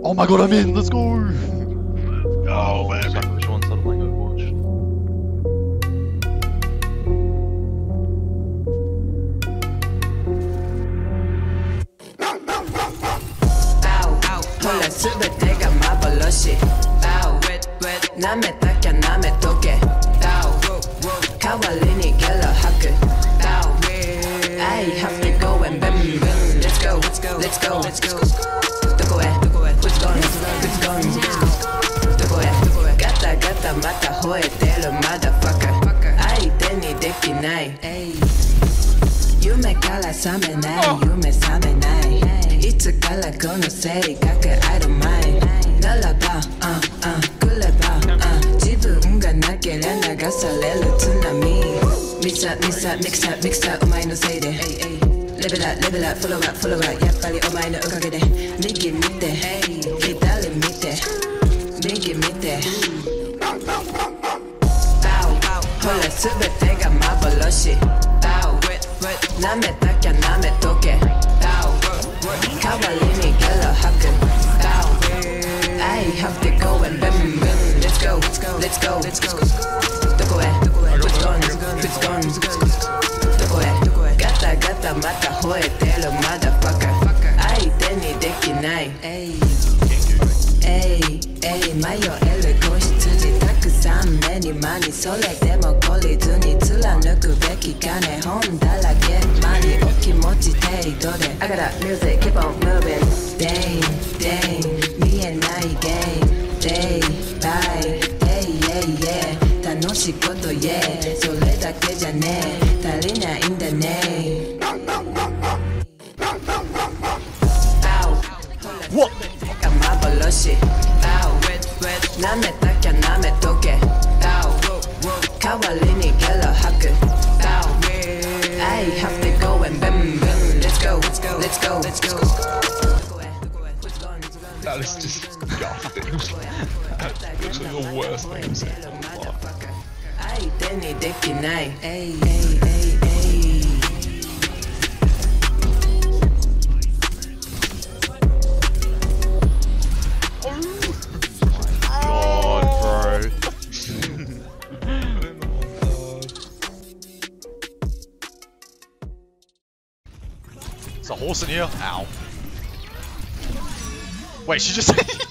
Oh my god, I'm in! Let's go! Oh, man. Which one's not playing Overwatch? 홀라 수배대가 마블러시 남의 딱야 남의 도개 가왈리니 갤러 하크 I have to go and boom boom Let's go, let's go, let's go, let's go 누구해, which guns, which guns 누구해, 가다 마다 호에대로 motherfucker 아이대니 데키 나이夢から覚めない夢覚めないいつからこの生理学 I don't mind ならば来れば自分がなけりゃ流される津波ミサミクサお前のせいでレベラフォロワーやっぱりお前のおかげで右見て左見て右見てほら全てが幻舐めたきゃ舐めとけ代わりにギャラ吐く I have to go and boom boom Let's go, let's go, let's go どこへ Which guns どこへガタまた吠えてる motherfucker 相手にできない迷える子羊たくさん目に間にそれでも懲りずに貫くべき金本だらけ間にお気持ち程度で I got music keep on moving Dang 見えないゲーム Day by day 楽しいこと言えそれだけじゃねえ足りないんだね What? 幻舐めたきゃ舐めとけ代わりにギャラ吐く I have to go and boom boom Let's go, let's go, let's go That is just gutted. Literally the worst thing I've seen. 相手にできない There's a horse in here. Ow. Wait, she just